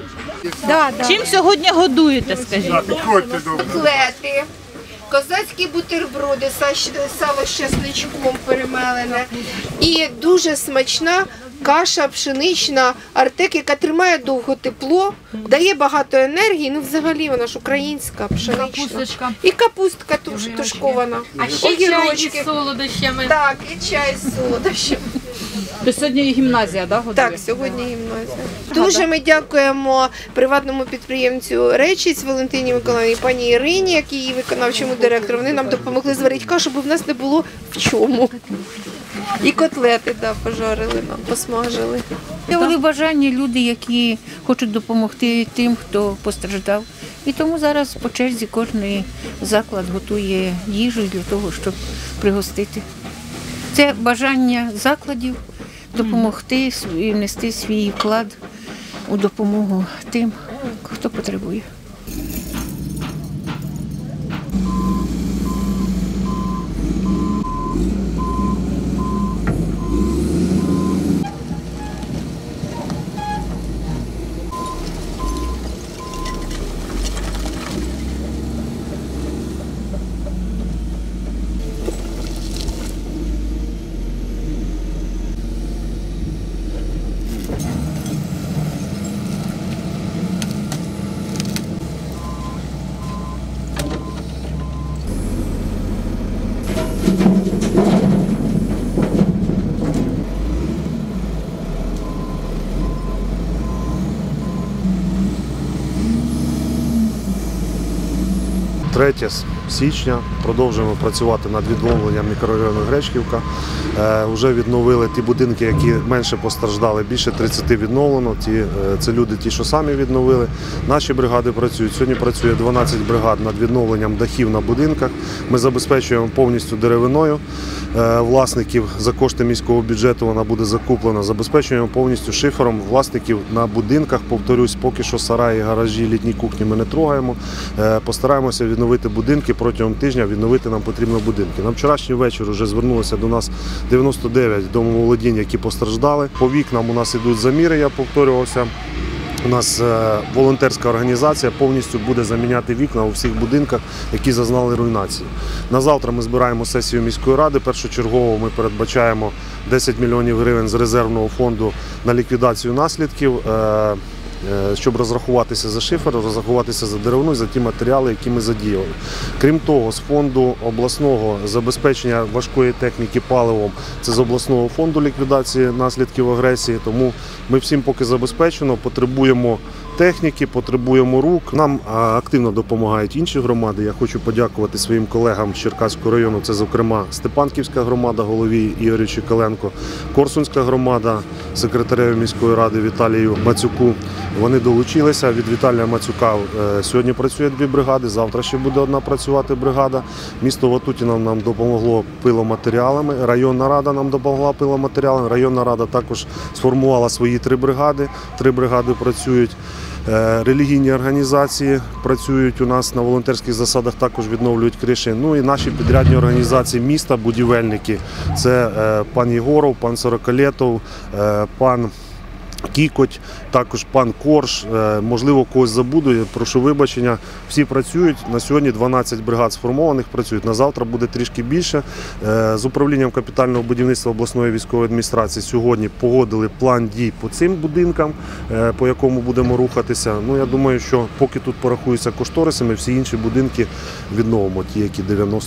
Чим сьогодні годуєте, скажіть? Котлети, козацькі бутерброди, сало з чесничком перемелене і дуже смачна каша пшенична Артек, яка тримає довго тепло, дає багато енергії, ну взагалі вона ж українська, пшенична. Капусточка. І капустка тушкована. А ще чай із солодощами. Так, і чай з солодощами. То сьогодні і гімназія, да, годує? Так, сьогодні гімназія. Дуже ми дякуємо приватному підприємцю «Речиць» Валентині Миколаївні, пані Ірині, як її виконавчому директору. Вони нам допомогли зварити кашу, бо в нас не було в чому. І котлети, пожарили нам, посмажили. Виявили бажання люди, які хочуть допомогти тим, хто постраждав. І тому зараз по черзі кожен заклад готує їжу для того, щоб пригостити. Це бажання закладів допомогти і внести свій вклад у допомогу тим, хто потребує. Січня продовжуємо працювати над відновленням мікрорайону Гречківка. Вже відновили ті будинки, які менше постраждали, більше 30 відновлено. Це люди, ті, що самі відновили. Наші бригади працюють. Сьогодні працює 12 бригад над відновленням дахів на будинках. Ми забезпечуємо повністю деревиною власників. За кошти міського бюджету вона буде закуплена. Забезпечуємо повністю шифером власників на будинках. Повторюсь, поки що сараї, гаражі, літні кухні ми не трогаємо. Постараємося відновити будинки. Протягом тижня відновити нам потрібно будинки. На вчорашній вечір вже звернулося до нас 99 домоволодінь, які постраждали. По вікнам у нас йдуть заміри, я повторювався. У нас волонтерська організація повністю буде заміняти вікна у всіх будинках, які зазнали руйнації. На завтра ми збираємо сесію міської ради. Першочергово ми передбачаємо 10 мільйонів гривень з резервного фонду на ліквідацію наслідків, щоб розрахуватися за шифер, розрахуватися за деревину і за ті матеріали, які ми задіяли. Крім того, з фонду обласного забезпечення важкої техніки паливом, це з обласного фонду ліквідації наслідків агресії, тому ми всім поки забезпечено, потребуємо техніки, потребуємо рук. Нам активно допомагають інші громади. Я хочу подякувати своїм колегам з Черкаського району, це, зокрема, Степанківська громада, голові Ігорю Чекаленко, Корсунська громада, секретареві міської ради Віталію Мацюку. Вони долучилися. Від Віталія Мацюка сьогодні працює 2 бригади, завтра ще буде 1 працювати бригада. Місто Ватутіно нам допомогло пиломатеріалами, районна рада нам допомогла пиломатеріалами. Районна рада також сформувала свої 3 бригади. 3 бригади працюють. Релігійні організації працюють у нас на волонтерських засадах, також відновлюють криші. Ну і наші підрядні організації міста, будівельники. Це пан Єгоров, пан Сороколетов, пан Кікоть, також пан Корж, можливо, когось забуду, прошу вибачення. Всі працюють, на сьогодні 12 бригад сформованих працюють, на завтра буде трішки більше. З управлінням капітального будівництва обласної військової адміністрації сьогодні погодили план дій по цим будинкам, по якому будемо рухатися. Ну, я думаю, що поки тут порахуються кошториси, ми всі інші будинки відновимо, ті, які 90+.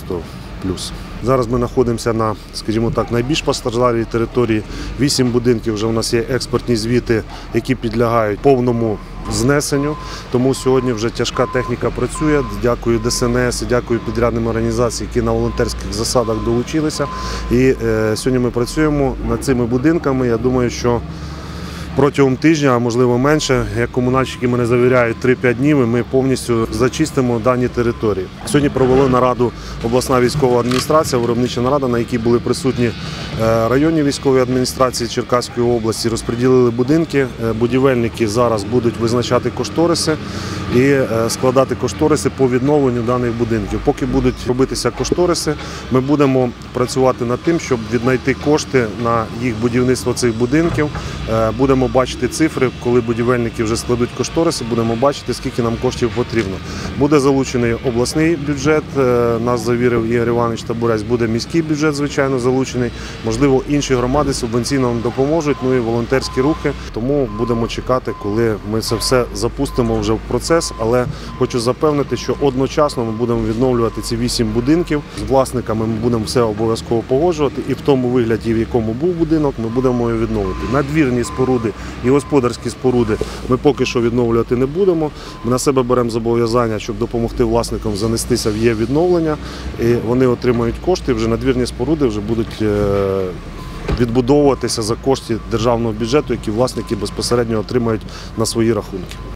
Зараз ми знаходимося на, скажімо так, найбільш постраждалій території. 8 будинків вже у нас є експертні звіти, які підлягають повному знесенню. Тому сьогодні вже тяжка техніка працює. Дякую ДСНС, дякую підрядним організаціям, які на волонтерських засадах долучилися. І сьогодні ми працюємо над цими будинками. Я думаю, що протягом тижня, а можливо менше, як комунальщики мене завіряють, 3-5 днів, ми повністю зачистимо дані території. Сьогодні провели нараду обласна військова адміністрація, виробнича нарада, на якій були присутні районні військові адміністрації Черкаської області, розподілили будинки. Будівельники зараз будуть визначати кошториси і складати кошториси по відновленню даних будинків. Поки будуть робитися кошториси, ми будемо працювати над тим, щоб віднайти кошти на їх будівництво цих будинків. Будемо будемо бачити цифри, коли будівельники вже складуть кошториси, будемо бачити, скільки нам коштів потрібно. Буде залучений обласний бюджет, нас завірив Ігор Іванович Табурець, буде міський бюджет, звичайно, залучений. Можливо, інші громади субвенційно нам допоможуть, ну і волонтерські рухи. Тому будемо чекати, коли ми це все запустимо вже в процес. Але хочу запевнити, що одночасно ми будемо відновлювати ці 8 будинків. З власниками ми будемо все обов'язково погоджувати. І в тому вигляді, в якому був будинок, ми будемо його відновити. Надвірні споруди і господарські споруди ми поки що відновлювати не будемо. Ми на себе беремо зобов'язання, щоб допомогти власникам занестися в відновлення. І вони отримають кошти, вже надвірні споруди вже будуть відбудовуватися за кошти державного бюджету, які власники безпосередньо отримають на свої рахунки.